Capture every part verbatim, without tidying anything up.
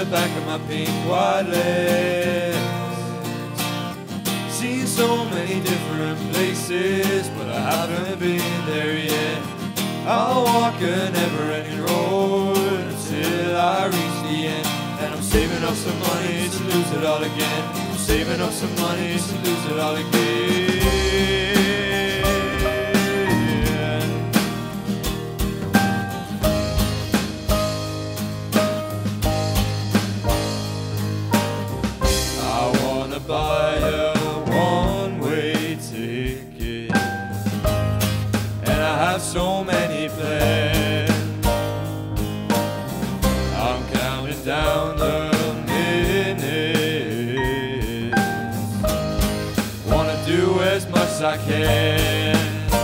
the back of my pink white legs. Seen so many different places, but I haven't been there yet. I'll walk a never-ending road until I reach the end. And I'm saving up some money to lose it all again. I'm saving up some money to lose it all again. Buy a one-way ticket, and I have so many plans. I'm counting down the minutes, wanna do as much as I can,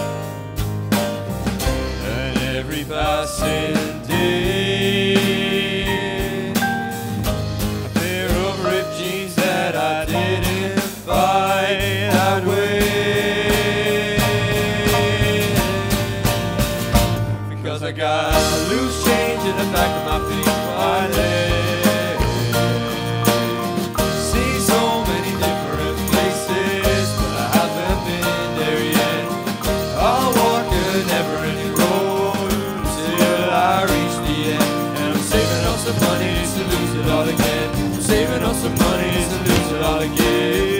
and every passing day a pair of ripped jeans that I didn't buy that way, because I got loose change in the back of my pink white legs. See so many different places, but I haven't been there yet. I'll walk a never-ending road till I reach the end, and I'm saving up some money to lose it all again. I'm saving up some money to lose it all again.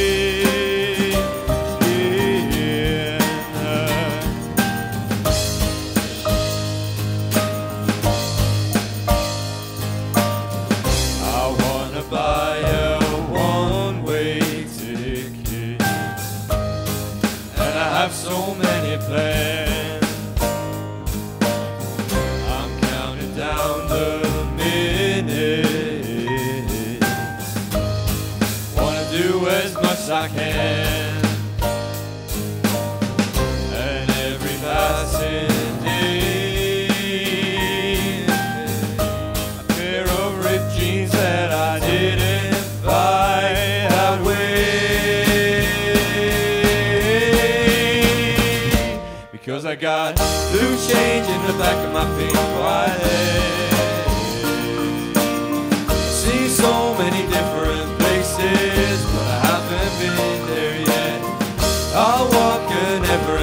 Buy a one-way ticket, and I have so many plans. I'm counting down the minutes, wanna do as much as I can, and every passing day a pair of ripped jeans that I didn't buy that way, because I got loose change in the back of my pink white legs. See so many different places, but I haven't been there yet. I'll walk a never